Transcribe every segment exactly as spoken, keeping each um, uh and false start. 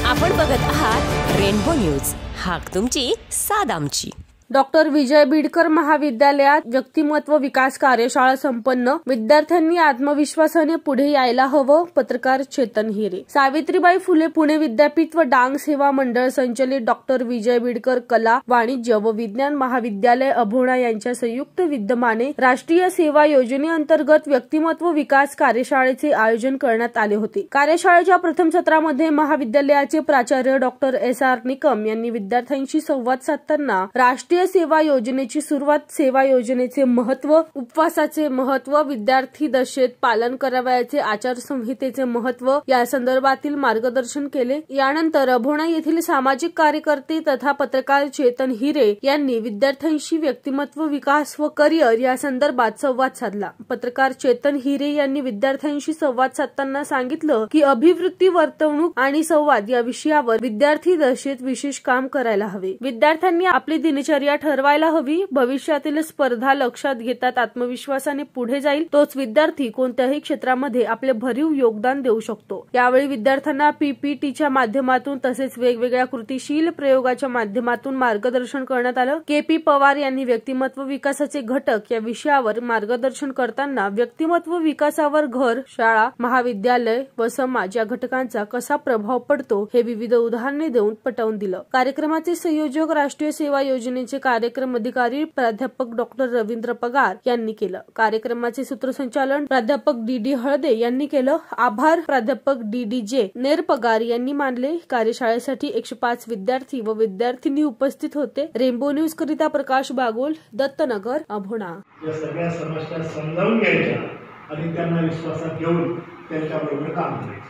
आपण बघत आहात रेनबो न्यूज, हाक तुमची साद आमची। डॉक्टर विजय बिडकर महाविद्यालयात व्यक्तिमत्व विकास कार्यशाळा संपन्न। विद्यार्थ्यांनी आत्मविश्वासाने पुढे यायला हवं। पत्रकार चेतन हिरे। सावित्रीबाई फुले पुणे विद्यापीठ व डांग सेवा मंडळ संचलित डॉक्टर विजय बिडकर कला, वाणिज्य व विज्ञान महाविद्यालय अभोणा यांच्या संयुक्त विद्यमाने राष्ट्रीय सेवा योजनेअंतर्गत व्यक्तिमत्व विकास कार्यशाळेचे आयोजन करण्यात आले होते। कार्यशाळेच्या प्रथम सत्रामध्ये महाविद्यालयाचे प्राचार्य डॉक्टर एस आर निकम यांनी विद्यार्थ्यांशी संवाद साधताना राष्ट्रीय सेवा योजनेची सुरुवात, सेवा योजनेचे महत्त्व, उपवासाचे महत्त्व, विद्यार्थी दशेत पालन करावयाचे आचारसंहितेचे महत्त्व या संदर्भातील मार्गदर्शन केले। यानंतर अभोणा येथील सामाजिक कार्यकर्ते तथा पत्रकार चेतन हिरे यांनी विद्यार्थ्यांशी व्यक्तिमत्व विकास व करिअर या संदर्भात संवाद साधला। पत्रकार चेतन हिरे यांनी विद्यार्थ्यांशी संवाद साधताना सांगितलं की अभिवृत्ती, वर्तवणूक आणि संवाद या विषयावर विद्यार्थी दशेत विशेष काम करायला हवे। विद्यार्थ्यांनी आपली दिनचर्या ठरवायला हवी। भविष्यातील स्पर्धा लक्षात घेतात आत्मविश्वासाने पुढे जाईल तोच विद्यार्थी कोणत्याही क्षेत्रामध्ये आपले भरीव योगदान देऊ शकतो। यावेळी विद्यार्थ्यांना पीपीटीच्या माध्यमातून तसेच वेगवेगळ्या कृतीशील प्रयोगाच्या माध्यमातून मार्गदर्शन करण्यात आलं। के पी पवार यांनी व्यक्तिमत्व विकासाचे घटक या विषयावर मार्गदर्शन करताना व्यक्तिमत्व विकासावर घर, शाळा, महाविद्यालय व समाज या घटकांचा कसा प्रभाव पडतो हे विविध उदाहरणे देऊन पटवून दिलं। कार्यक्रमाचे संयोजक राष्ट्रीय सेवा योजनेचे कार्यक्रम अधिकारी प्राध्यापक डॉक्टर रवींद्र पगार यांनी केलं। कार्यक्रमाचे सूत्रसंचालन प्राध्यापक डी डी हळदे यांनी केलं। आभार प्राध्यापक डी डी जे नेर पगार यांनी मानले। कार्यशाळेसाठी एकशे पाच विद्यार्थी व विद्यार्थिनी उपस्थित होते। रेनबो न्यूज करिता प्रकाश बागोल, दत्तनगर, अभोणा। या सगळ्या समस्या समजावून घ्यायच्या आणि त्यांना विश्वासात घेऊन त्यांच्याबरोबर काम करायचं।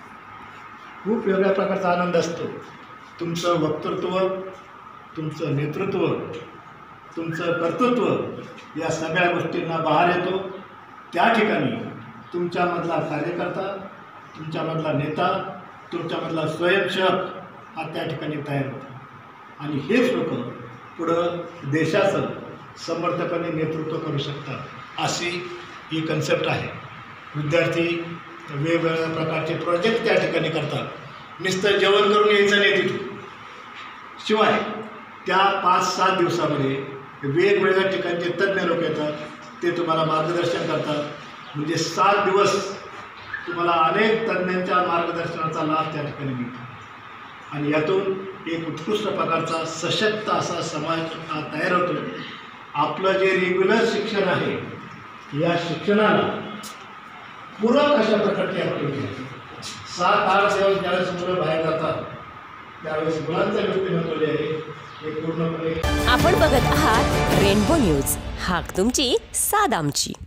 खूप वेगळ्या प्रकारचा आनंद असतो। तुमचं वक्तृत्व, तुमचं नेतृत्व, तुमचं कर्तृत्व या सगळ्या गोष्टींना बहार येतो। त्या ठिकाणी तुमच्यामधला कार्यकर्ता, तुमच्यामधला नेता, तुमच्यामधला स्वयंसेवक हा त्या ठिकाणी तयार होतो आणि हेच लोक पुढं देशाचं समर्थपणे नेतृत्व करू शकतात। अशी ही कन्सेप्ट आहे। विद्यार्थी वेगवेगळ्या प्रकारचे प्रोजेक्ट त्या ठिकाणी करतात। नुसतं जेवण करून यायचं नाही तिथून, शिवाय त्या पाच सात दिवसामध्ये वेगवेगळ्या ठिकाणचे तज्ज्ञ लोक येतात, ते तुम्हाला मार्गदर्शन करतात। म्हणजे सात दिवस तुम्हाला अनेक तज्ज्ञांच्या मार्गदर्शनाचा लाभ त्या ठिकाणी मिळतो आणि यातून एक उत्कृष्ट प्रकारचा सशक्त असा समाज हा तयार होतो। आपलं जे रेग्युलर शिक्षण आहे या शिक्षणाला पूरक अशा प्रकारची ॲक्टिव्हिटी सात आठ दिवस ज्यावेळेस मुलं बाहेर जातात त्यावेळेस मुलांचं व्यक्तिमत्व जे आहे हे पूर्णपणे। आपण बघत आहात रेनबो न्यूज, हाक तुमची साद आमची।